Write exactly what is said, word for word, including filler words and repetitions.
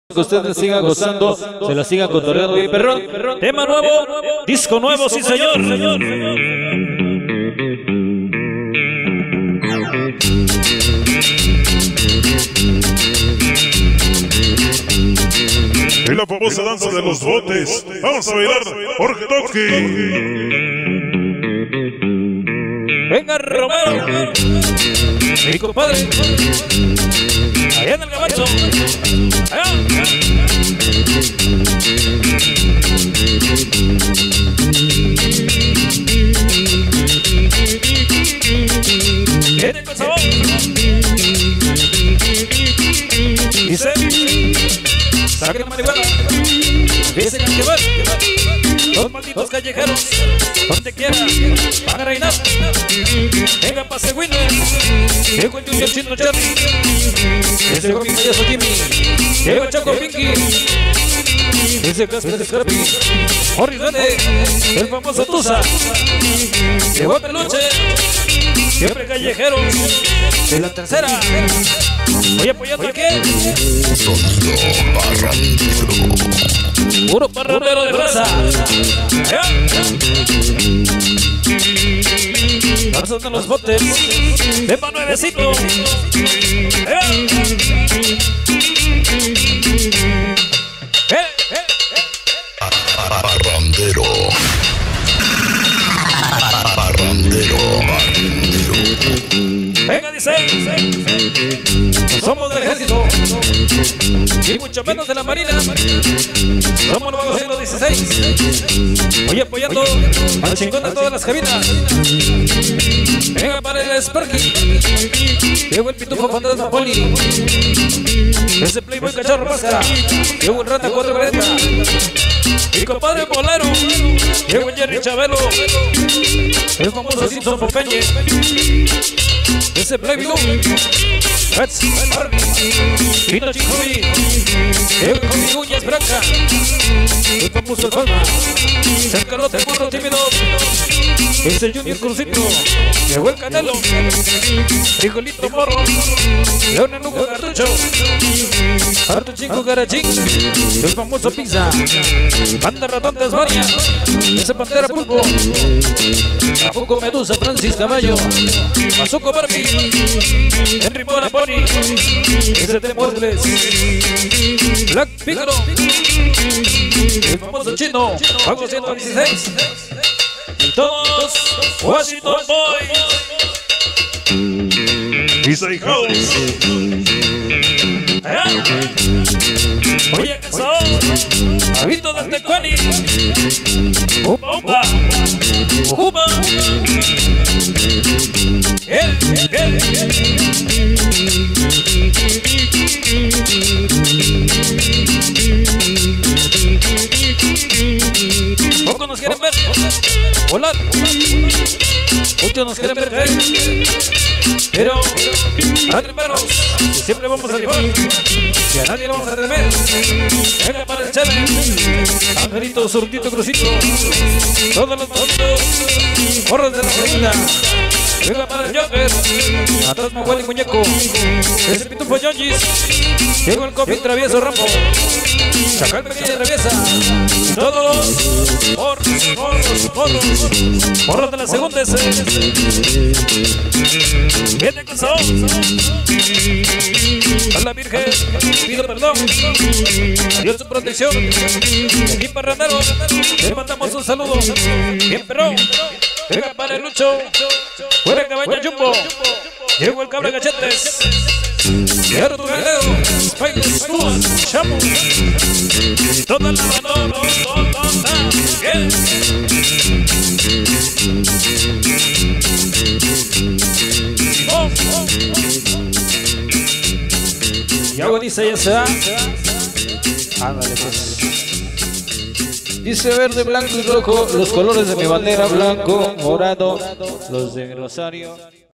Que ustedes sigan gozando, se la sigan cotorreando bien, perrón. Tema nuevo, disco nuevo, sí señor, señor. En la famosa danza de los botes, vamos a bailar Jorge Toki. Venga Romero, mi compadre, allá en el gabacho, allá. Viene con sabor. Dice, saquen la marihuana, empiecen a quemar. Los malditos callejeros, donde quiera, van a reinar. Venga pa' Seguino, llegó el Junior Chino Cherry, ese llegó mi payaso Jimmy, llegó el Chaco Pinky, ese Casper Scrappy, Morris Vende, el famoso Tusa, llegó Peluche, siempre callejeros, de la tercera. Voy apoyando aquí. Sonido parrandero. Puro parrandero de raza. Danzas de los botes. Tema nuevecito. Parrandero. Parrandero. Parrandero. Venga, dice. No somos del ejército y mucho menos de la marina. Somos los siglo dieciséis. Voy apoyando al chingón de todas las cabinas. Venga para el Sparky. Llegó el pitufo fantasma Poli. Ese Playboy cacharro máscara. Llegó el rata cuatro cuarenta. Mi compadre Bolero. Llegó el Jerry Chabelo. El famoso Simpson Popeñe. Ese Playboy. Let's Pino Chicobi, el con mi uñas blanca, el famoso el Palma, el Carlote el burro tímido, ese Junior Crucito, llegó el Canelo, Frijolito Morro, Leona Nuco Cartucho, Harto Chingo Garachín, el famoso Pizza, Banda Ratón Tasmania, ese Pantera Pulpo, Afuco Medusa Francis Caballo, Azuco Barbie, Henry Mora Pony, ese de Muertes, Black Pícaro, el famoso chino, Pago ciento dieciséis, y todos, Washington Boys, Isai House. Oye, Casao, Habito desde Cuani, Upa Upa, Upa, el, el, Pocos nos quieren ver volar, muchos nos quieren ver caer, pero atreveros, siempre vamos a llevar, y a nadie le vamos a temer. Venga para el Chale, Angelito, Zurdito, Crucito, todos los tontos, morros de la segunda. Venga para el Joker, atrás Mahuel y Muñeco, ese pitufo Yonjis, llegó el Copi Travieso Rambo, Chacal Pequeña Traviesa, todos los morros, morros, morros, morros de la segunda ese. Viene con sabor, a la Virgen, pido perdón, adiós su protección, aquí parrandero, le mandamos un saludo, bien perrón, venga para el Lucho, fuera Cabaña Jumbo, llegó el Cabra Gachetes, Guerrero tu Guerrero, Spikes, Tuas, Chamu, toda la banda, bien. Oh, oh, oh. Y algo dice ya se da. Ándale pues. Dice verde, blanco y rojo, los colores de mi bandera, blanco, morado, los de Rosario.